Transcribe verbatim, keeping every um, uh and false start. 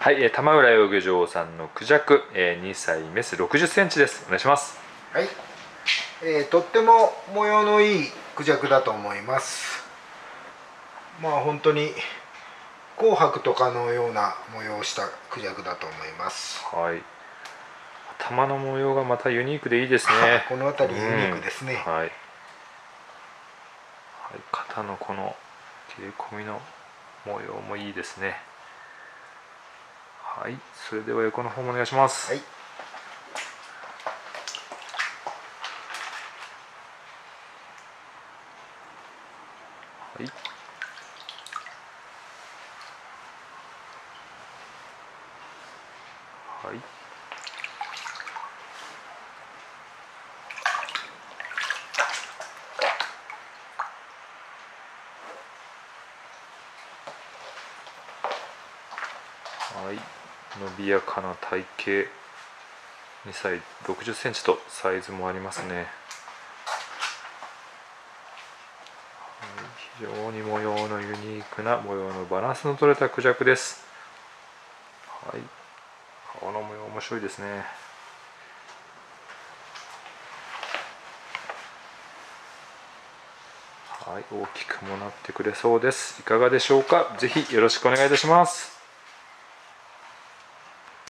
はい、えー、玉浦養魚場さんのクジャク、えー、にさいメスろくじゅっセンチです。お願いします。 はい、えー、とっても模様のいいクジャクだと思います。まあ本当に紅白とかのような模様をしたクジャクだと思います。 はい、頭の模様がまたユニークでいいですね。 この辺りユニークですね。 うん、はい、はい、肩のこの切れ込みの模様もいいですね。はい、それでは横の方もお願いします。 はい、 はい、はい、はい、伸びやかな体型、にさいろくじゅっセンチとサイズもありますね。非常に模様のユニークな模様のバランスの取れたクジャクです。はい、顔の模様面白いですね。はい、大きくもなってくれそうです。いかがでしょうか。ぜひよろしくお願いいたします。